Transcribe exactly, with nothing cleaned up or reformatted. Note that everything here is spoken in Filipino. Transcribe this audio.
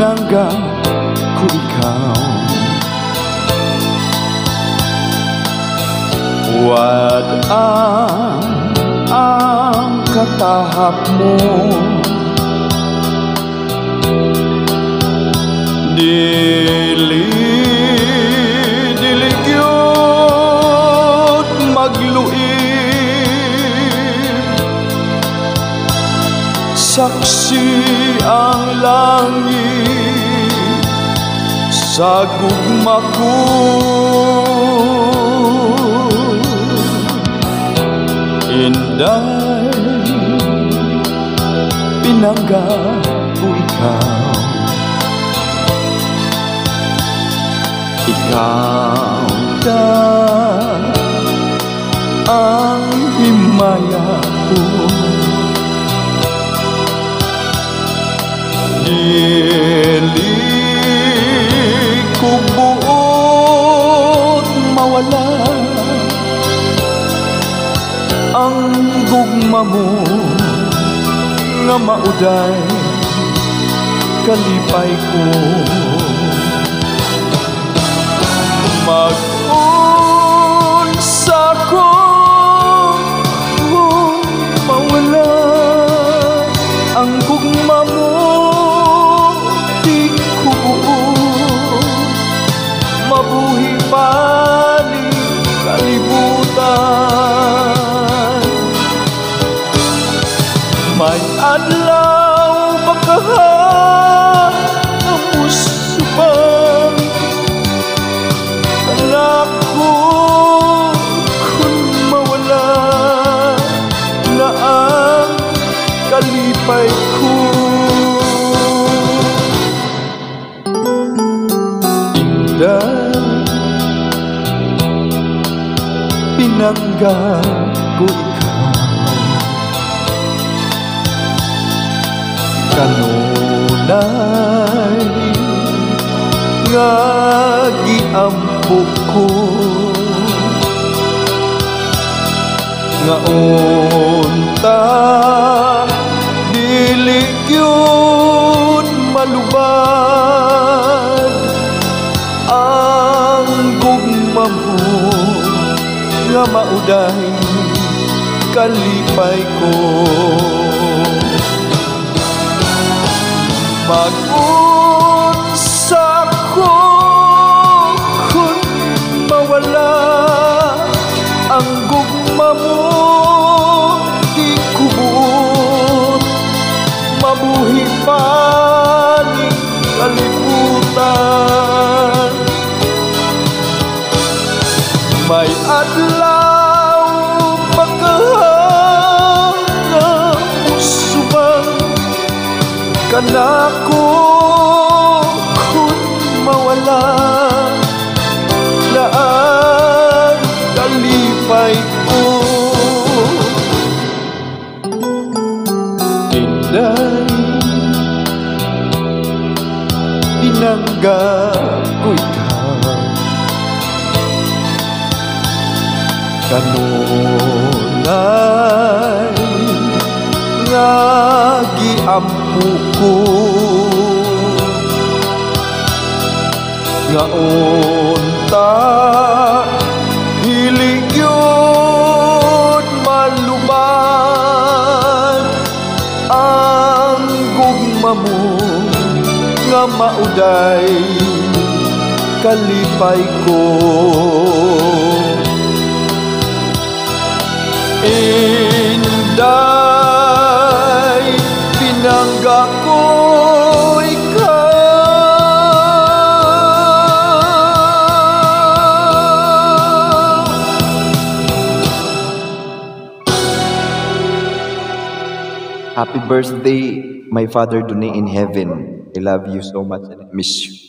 pinangga ko ikaw. Wad ang ang katahap mo, dili dili gyud magluib, saksi ang langit sa gugma ko. Inday, pinangga ko ikaw. Ikaw na ang himaya ko, dili ko buot mawala ang gugma mo nga mauday kalipay ko. Mag-unsa ko kung mawala ang gugma mo, di ko buo mabuhi paling kalibutan. May adlaw baka nga musubang anak ko kung mawala na ang kalipay ko. Inday, pinangga ko ikaw. Kanunay nga giampo ko, nga unta dili gyud malubad ang gugma mo nga mauday kalipay ko. Mag-unsa ko kung mawala ang gugma mo, di ko buot mabuhi paling kalibutan. May adlaw baka nga musubang kanako kung mawala na ang kalipay ko. Inday, pinangga ko ikaw. Kanunay nga giampo ko, nga unta dili gyud malubad ang gugma mo nga mauday kalipay ko. Inday, pinangga ko ikaw. Happy birthday, my Father Dune in heaven. I love you so much and I miss you.